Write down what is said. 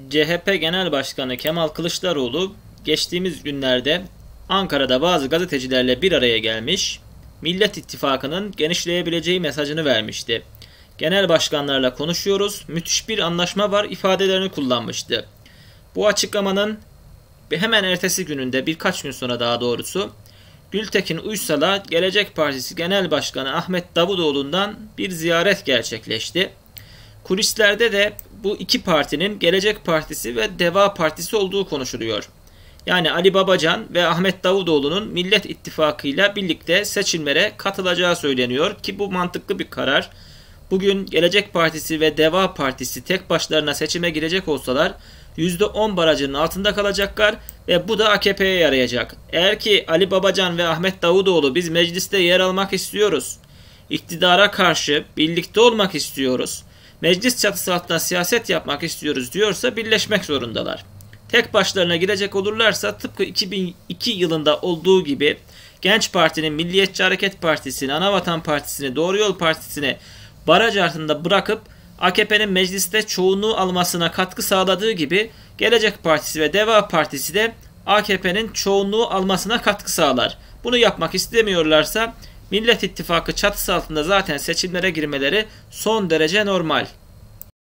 CHP Genel Başkanı Kemal Kılıçdaroğlu geçtiğimiz günlerde Ankara'da bazı gazetecilerle bir araya gelmiş, Millet İttifakı'nın genişleyebileceği mesajını vermişti. Genel başkanlarla konuşuyoruz, müthiş bir anlaşma var ifadelerini kullanmıştı. Bu açıklamanın hemen ertesi gününde, birkaç gün sonra daha doğrusu, Gültekin Uysal'a Gelecek Partisi Genel Başkanı Ahmet Davutoğlu'ndan bir ziyaret gerçekleşti. Kulislerde de bu iki partinin Gelecek Partisi ve Deva Partisi olduğu konuşuluyor. Yani Ali Babacan ve Ahmet Davutoğlu'nun Millet İttifakı ile birlikte seçimlere katılacağı söyleniyor ki bu mantıklı bir karar. Bugün Gelecek Partisi ve Deva Partisi tek başlarına seçime girecek olsalar %10 barajının altında kalacaklar ve bu da AKP'ye yarayacak. Eğer ki Ali Babacan ve Ahmet Davutoğlu biz mecliste yer almak istiyoruz, iktidara karşı birlikte olmak istiyoruz, meclis çatısı altında siyaset yapmak istiyoruz diyorsa birleşmek zorundalar. Tek başlarına girecek olurlarsa tıpkı 2002 yılında olduğu gibi Genç Parti'nin, Milliyetçi Hareket Partisi'ni, Anavatan Partisi'ni, Doğru Yol Partisi'ni baraj altında bırakıp AKP'nin mecliste çoğunluğu almasına katkı sağladığı gibi Gelecek Partisi ve Deva Partisi de AKP'nin çoğunluğu almasına katkı sağlar. Bunu yapmak istemiyorlarsa Millet İttifakı çatısı altında zaten seçimlere girmeleri son derece normal.